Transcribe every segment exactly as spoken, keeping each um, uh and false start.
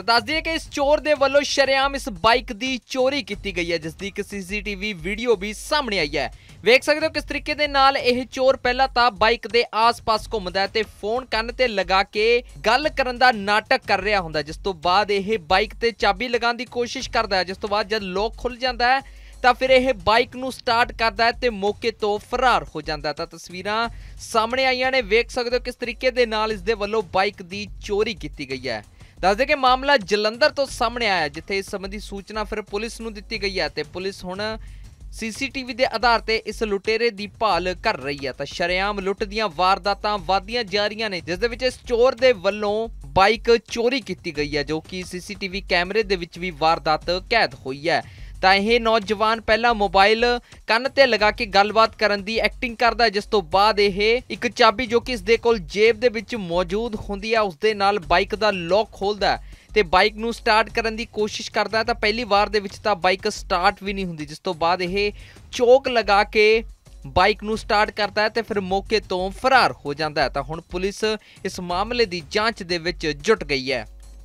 दस दिए कि इस चोर दे वल्लों शरेआम इस बाइक की चोरी की गई है, जिसकी एक सीसीटीवी वीडियो भी सामने आई है। वेख सकते हो किस तरीके दे नाल यह चोर पहला तो बाइक के आस पास घूमदा है ते फोन कंन ते लगा के गल करन दा नाटक कर रहा हुंदा, जिस तो बाद यह बाइक ते चाबी लगाने की कोशिश करता है। जिस तो बाद जब लॉक खुल जाता है तो फिर यह बाइक नूं स्टार्ट करता है ते मौके तो फरार हो जाता है। तो तस्वीरां सामने आईयां ने, वेख सकते हो किस तरीके दे नाल इस दे वल्लों बाइक की चोरी की गई है। दस दे कि मामला जलंधर तो सामने आया, जिथे इस संबंधी सूचना फिर पुलिस नूं दित्ती गई है ते पुलिस हुण सीसीटीवी के आधार ते इस लुटेरे की भाल कर रही है। तो शरेआम लुट दियां वारदातां वधदियां जा रही ने, जिस दे विच इस चोर दे वल्लों बाइक चोरी की गई है, जो कि सीसीटीवी कैमरे दे विच भी वारदात कैद हुई है। तो यह नौजवान पहला मोबाइल कंन ते लगा के गलबात करन दी एक्टिंग करदा है, जिस तो बाद यह एक चाबी जो कि इसदे कोल जेब दे विच मौजूद हुंदी है उसदे नाल बाइक दा लॉक खोलदा है ते बाइक नूं स्टार्ट करन दी कोशिश करदा है। तो पहली वार दे विच तां बाइक स्टार्ट भी नहीं हुंदी, जिस तो बाद यह चोक लगा के बाइक नूं स्टार्ट करता है ते फिर मौके तो फरार हो जाता है। तो हुण पुलिस इस मामले की जांच दे विच जुट गई है।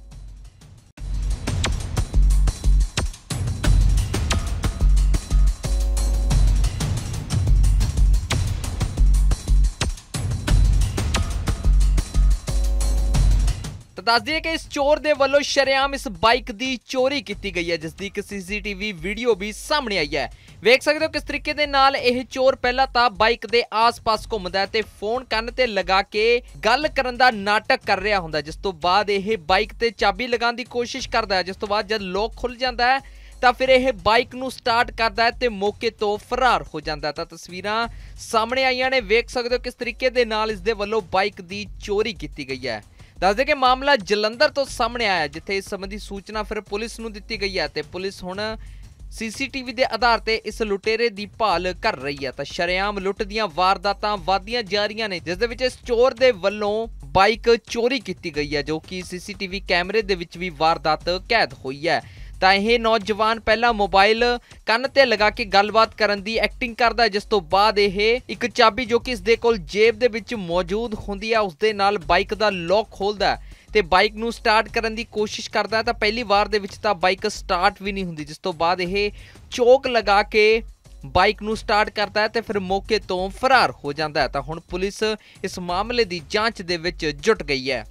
तो दस दिए कि इस चोर दे वल्लों शरेआम इस बाइक की चोरी की गई है, जिसकी एक सीसीटीवी वीडियो भी सामने आई है। वेख सकते हो किस तरीके दे नाल यह चोर पहला तो बाइक के आस पास घूमदा है ते फोन कंन ते लगा के गल करन दा नाटक कर रहा हुंदा, जिस तो बाद यह बाइक ते चाबी लगाने की कोशिश करता है। जिस तो बाद जब लॉक खुल जाता है तो फिर यह बाइक नूं स्टार्ट करता है ते मौके तो फरार हो जाता है। तो तस्वीरां सामने आईयां ने, वेख सकते हो किस तरीके दे नाल इस दे वल्लों बाइक की चोरी की गई है। दस दे कि मामला जलंधर तो सामने आया, जिथे इस संबंधी सूचना फिर पुलिस नूं दित्ती गई है ते पुलिस हुण सीसीटीवी के आधार ते इस लुटेरे की भाल कर रही है। तो शरेआम लुट दियां वारदातां वधदियां जा रही ने, जिस दे विच इस चोर दे वल्लों बाइक चोरी की गई है, जो कि सीसीटीवी कैमरे दे विच भी वारदात कैद हुई है। तो यह नौजवान पहला मोबाइल कंन ते लगा के गलबात करन दी एक्टिंग करदा है, जिस तो बाद यह एक चाबी जो कि इसदे कोल जेब दे विच मौजूद हुंदी है उसदे नाल बाइक दा लॉक खोलदा है ते बाइक नूं स्टार्ट करन दी कोशिश करदा है। तो पहली वार दे विच तां बाइक स्टार्ट भी नहीं हुंदी, जिस तो बाद यह चोक लगा के बाइक नूं स्टार्ट करता है ते फिर मौके तो फरार हो जाता है। तो हुण पुलिस इस मामले की जांच दे विच जुट गई है।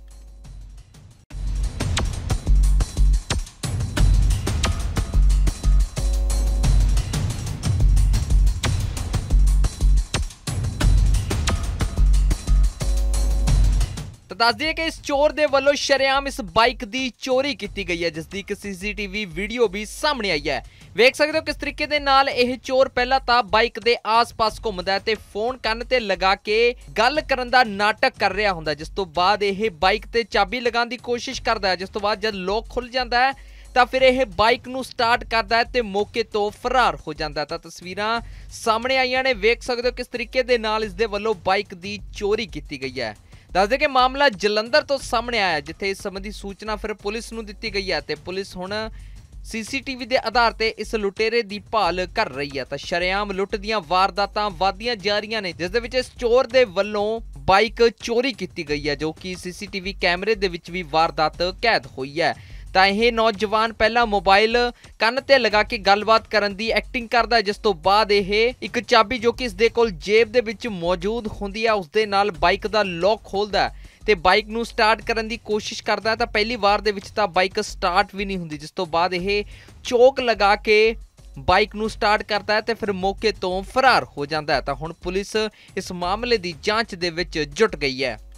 तो दस दिए कि इस चोर दे वल्लों शरेआम इस बाइक की चोरी की गई है, जिसकी एक सीसीटीवी वीडियो भी सामने आई है। वेख सकते हो किस तरीके दे नाल यह चोर पहला तो बाइक के आस पास घूमदा है ते फोन कंन ते लगा के गल करन दा नाटक कर रहा हुंदा, जिस तो बाद यह बाइक ते चाबी लगाने की कोशिश करता है। जिस तो बाद जब लॉक खुल जाता है तो फिर यह बाइक नूं स्टार्ट करता है ते मौके तो फरार हो जाता है। तो तस्वीरां सामने आईयां ने, वेख सकते हो किस तरीके दे नाल इस दे वल्लों बाइक की चोरी की गई है। दस दे कि मामला जलंधर तो सामने आया, जिथे इस संबंधी सूचना फिर पुलिस नूं दित्ती गई है ते पुलिस हुण सीसीटीवी के आधार ते इस लुटेरे की भाल कर रही है। तो शरेआम लुट दियां वारदातां वधदियां जा रही ने, जिस दे विच इस चोर दे वल्लों बाइक चोरी की गई है, जो कि सीसीटीवी कैमरे दे विच भी वारदात कैद हुई है। तो यह नौजवान पहला मोबाइल कंन ते लगा के गलबात करन दी एक्टिंग करदा है, जिस तो बाद यह एक चाबी जो कि इसदे कोल जेब दे विच मौजूद हुंदी है उसदे नाल बाइक दा लॉक खोलदा है ते बाइक नूं स्टार्ट करन दी कोशिश करदा है। तो पहली वार दे विच तां बाइक स्टार्ट भी नहीं हुंदी, जिस तो बाद यह चोक लगा के बाइक नूं स्टार्ट करता है ते फिर मौके तो फरार हो जाता है। तो हुण पुलिस इस मामले की जांच दे विच जुट गई है।